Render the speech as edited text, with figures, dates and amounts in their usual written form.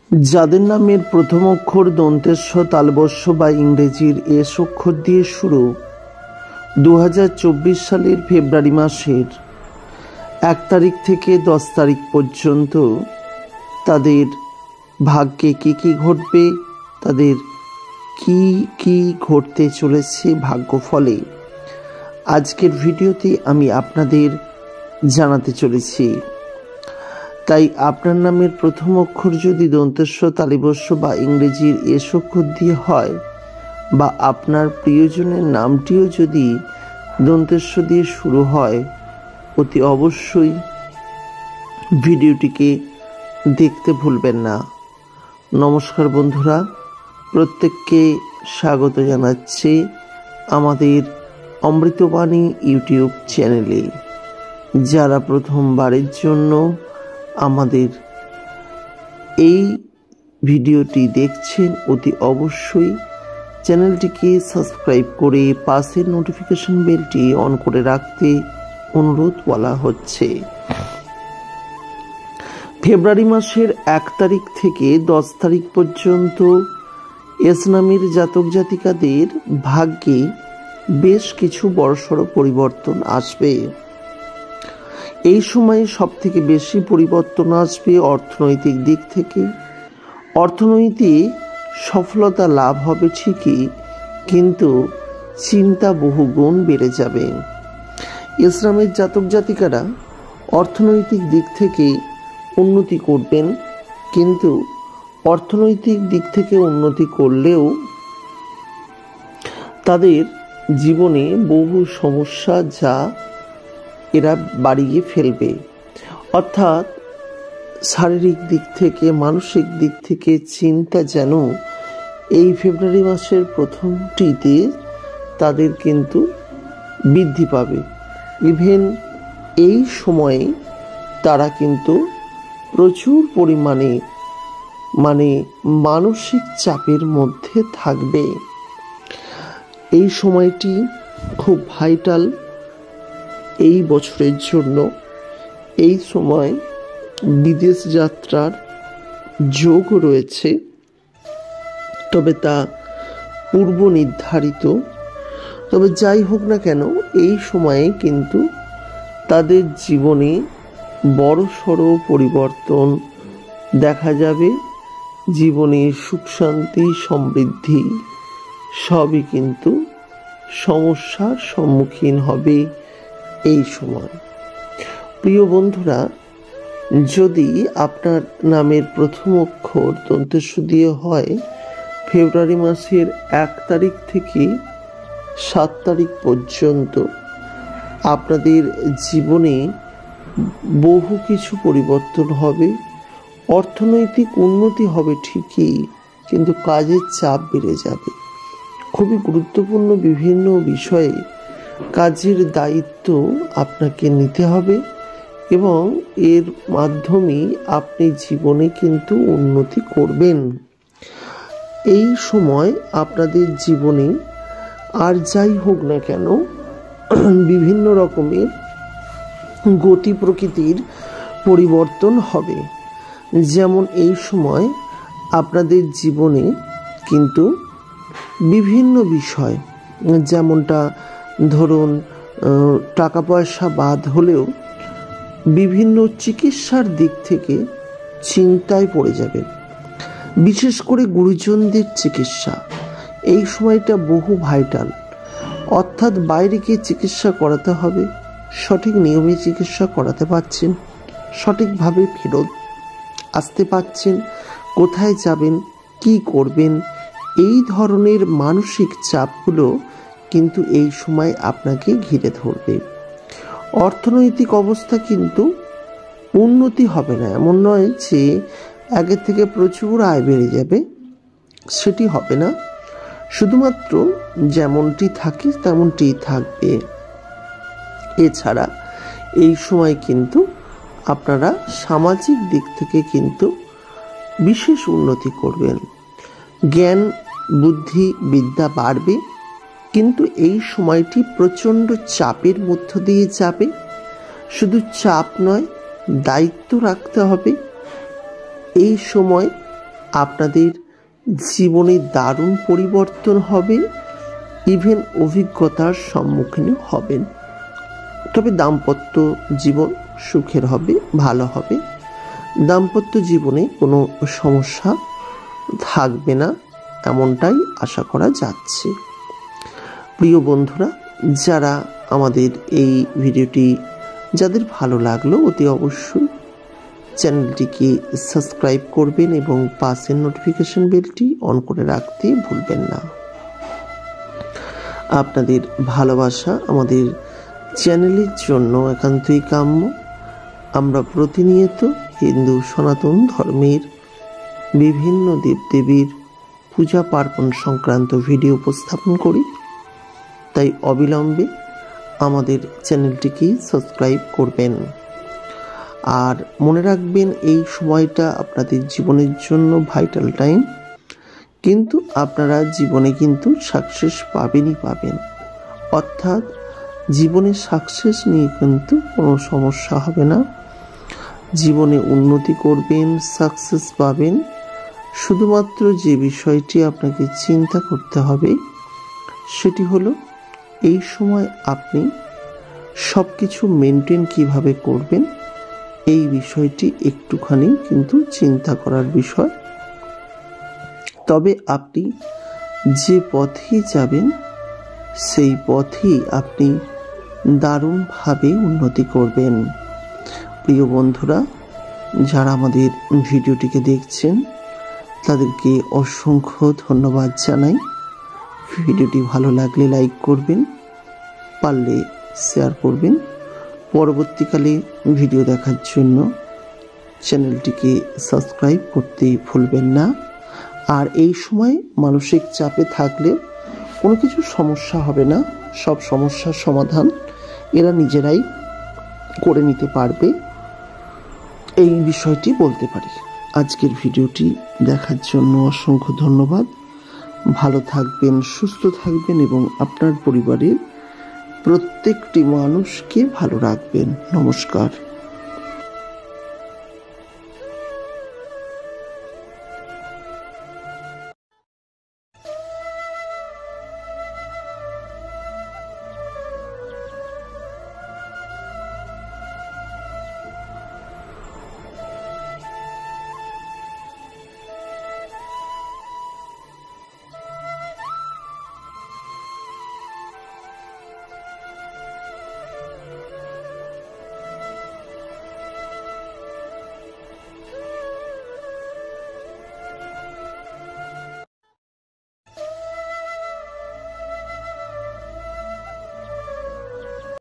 যাদের নামের প্রথম অক্ষর দন্তেস্ব তালবস্য বা ইংরেজির এস অক্ষর দিয়ে শুরু, 2024 সালের ফেব্রুয়ারি মাসের 1 তারিখ থেকে 10 তারিখ পর্যন্ত তাদের ভাগ্যে কী কী ঘটবে, তাদের কি কি ঘটতে চলেছে ভাগ্যফলে, আজকের ভিডিওতে আমি আপনাদের জানাতে চলেছি। তাই আপনার নামের প্রথম অক্ষর যদি দন্তেস্ব তালবস্য বা ইংরেজির এস অক্ষর দিয়ে হয়, বা আপনার প্রিয়জনের নামটিও যদি দন্তেস্ব দিয়ে শুরু হয়, অতি অবশ্যই ভিডিওটিকে দেখতে ভুলবেন না। নমস্কার বন্ধুরা, প্রত্যেককে স্বাগত জানাচ্ছি আমাদের অমৃতবাণী ইউটিউব চ্যানেলে। যারা প্রথমবারের জন্য আমাদের এই ভিডিওটি দেখছেন, অতি অবশ্যই চ্যানেলটিকে সাবস্ক্রাইব করে পাশের নোটিফিকেশন বেলটি অন করে রাখতে অনুরোধ বলা হচ্ছে। ফেব্রুয়ারি মাসের 1 তারিখ থেকে 10 তারিখ পর্যন্ত এস নামের জাতক জাতিকাদের ভাগ্যে বেশ কিছু বড়সড় পরিবর্তন আসবে। এই সময়ে সব থেকে বেশি পরিবর্তন আসবে অর্থনৈতিক দিক থেকে। অর্থনৈতিক সফলতা লাভ হবে ঠিকই, কিন্তু চিন্তা বহুগুণ বেড়ে যাবে। ইসলামের জাতক জাতিকারা অর্থনৈতিক দিক থেকে উন্নতি করবেন, কিন্তু অর্থনৈতিক দিক থেকে উন্নতি করলেও তাদের জীবনে বহু সমস্যা যা এরা বাড়িয়ে ফেলবে। অর্থাৎ শারীরিক দিক থেকে, মানসিক দিক থেকে চিন্তা যেন এই ফেব্রুয়ারি মাসের প্রথমটিতে তাদের কিন্তু বৃদ্ধি পাবে। ইভেন এই সময়ে তারা কিন্তু প্রচুর পরিমাণে মানসিক চাপের মধ্যে থাকবে। এই সময়টি খুব ভাইটাল এই বছরের জন্য। এই সময় বিদেশ যাত্রার যোগ রয়েছে, তবে তা পূর্ব নির্ধারিত। তবে যাই হোক না কেন, এই সময়ে কিন্তু তাদের জীবনে বড়সড় পরিবর্তন দেখা যাবে। জীবনে সুখ শান্তি সমৃদ্ধি সবই কিন্তু সমস্যার সম্মুখীন হবে এই সময়। প্রিয় বন্ধুরা, যদি আপনার নামের প্রথম অক্ষর দন্তেস্ব দিয়ে হয়, ফেব্রুয়ারি মাসের 1 তারিখ থেকে 7 তারিখ পর্যন্ত আপনাদের জীবনে বহু কিছু পরিবর্তন হবে। অর্থনৈতিক উন্নতি হবে ঠিকই, কিন্তু কাজের চাপ বেড়ে যাবে। খুবই গুরুত্বপূর্ণ বিভিন্ন বিষয়ে কাজের দায়িত্ব আপনাকে নিতে হবে, এবং এর মাধ্যমেই আপনি জীবনে কিন্তু উন্নতি করবেন। এই সময় আপনাদের জীবনে আর যাই হোক না কেন, বিভিন্ন রকমের গতি প্রকৃতির পরিবর্তন হবে। যেমন এই সময় আপনাদের জীবনে কিন্তু বিভিন্ন বিষয়, যেমনটা ধরুন টাকা পয়সা বাদ হলেও বিভিন্ন চিকিৎসার দিক থেকে চিন্তায় পড়ে যাবেন। বিশেষ করে গুরুজনদের চিকিৎসা এই সময়টা বহু ভাইটাল। অর্থাৎ বাইরে গিয়ে চিকিৎসা করাতে হবে, সঠিক নিয়মে চিকিৎসা করাতে পারছেন, সঠিকভাবে ফেরত আসতে পারছেন, কোথায় যাবেন, কি করবেন, এই ধরনের মানসিক চাপগুলো কিন্তু এই সময় আপনাকে ঘিরে ধরবে। অর্থনৈতিক অবস্থা কিন্তু উন্নতি হবে না, এমন নয় যে আগের থেকে প্রচুর আয় বেড়ে যাবে, সেটি হবে না। শুধুমাত্র যেমনটি থাকে তেমনটিই থাকবে। এছাড়া এই সময় কিন্তু আপনারা সামাজিক দিক থেকে কিন্তু বিশেষ উন্নতি করবেন। জ্ঞান বুদ্ধি বিদ্যা বাড়বে, কিন্তু এই সময়টি প্রচণ্ড চাপের মধ্য দিয়ে যাবে। শুধু চাপ নয়, দায়িত্ব রাখতে হবে। এই সময় আপনাদের জীবনে দারুণ পরিবর্তন হবে, ইভেন অভিজ্ঞতার সম্মুখীন হবেন। তবে দাম্পত্য জীবন সুখের হবে, ভালো হবে। দাম্পত্য জীবনে কোনো সমস্যা থাকবে না, এমনটাই আশা করা যাচ্ছে। প্রিয় বন্ধুরা, যারা আমাদের এই ভিডিওটি যাদের ভালো লাগলো অতি অবশ্যই চ্যানেলটিকে সাবস্ক্রাইব করবেন এবং পাশের নোটিফিকেশন বেলটি অন করে রাখতে ভুলবেন না। আপনাদের ভালোবাসা আমাদের চ্যানেলের জন্য একান্তই কাম্য। আমরা প্রতিনিয়ত হিন্দু সনাতন ধর্মের বিভিন্ন দেবদেবীর পূজা পার্বণ সংক্রান্ত ভিডিও উপস্থাপন করি, তাই অবিলম্বে আমাদের চ্যানেলটিকে সাবস্ক্রাইব করবেন। আর মনে রাখবেন, এই সময়টা আপনাদের জীবনের জন্য ভাইটাল টাইম, কিন্তু আপনারা জীবনে কিন্তু সাকসেস পাবেনই পাবেন। অর্থাৎ জীবনে সাকসেস নিয়ে কিন্তু কোনো সমস্যা হবে না। জীবনে উন্নতি করবেন, সাকসেস পাবেন। শুধুমাত্র যে বিষয়টি আপনাকে চিন্তা করতে হবে সেটি হলো এই সময় আপনি সব কিছু মেনটেন কিভাবে করবেন, এই বিষয়টি একটুখানি কিন্তু চিন্তা করার বিষয়। তবে আপনি যে পথে যাবেন সেই পথেই আপনি দারুণভাবে উন্নতি করবেন। প্রিয় বন্ধুরা, যারা আমাদের ভিডিওটিকে দেখছেন তাদেরকে অসংখ্য ধন্যবাদ জানাই। ভিডিওটি ভালো লাগলে লাইক করবেন, পারলে শেয়ার করবেন। পরবর্তীকালে ভিডিও দেখার জন্য চ্যানেলটিকে সাবস্ক্রাইব করতে ভুলবেন না। আর এই সময় মানসিক চাপে থাকলে কোনো কিছু সমস্যা হবে না, সব সমস্যার সমাধান এরা নিজেরাই করে নিতে পারবে, এই বিষয়টি বলতে পারি। আজকের ভিডিওটি দেখার জন্য অসংখ্য ধন্যবাদ। ভালো থাকবেন, সুস্থ থাকবেন এবং আপনার পরিবারের প্রত্যেকটি মানুষকে ভালো রাখবেন। নমস্কার।